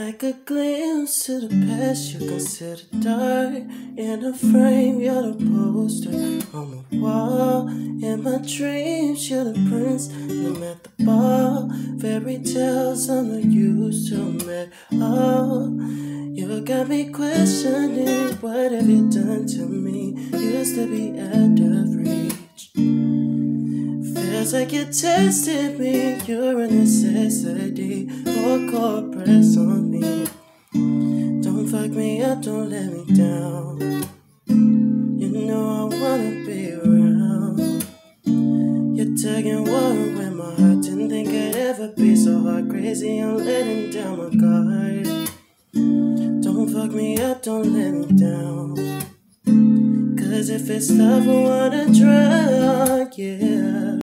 Like a glimpse to the past, you consider dark. In a frame, you're the poster on the wall. In my dreams, you're the prince, and I'm at the ball. Fairy tales I'm not used to at all. You got me questioning, what have you done to me? Used to be out of reach. Feels like you tested me, you're a necessity. More corporate on me. Don't fuck me up, don't let me down. You know I wanna be around. You're tugging war with my heart. Didn't think I'd ever be so heart crazy. I'm letting down my guard. Don't fuck me up, don't let me down. Cause if it's love, I wanna drown, yeah.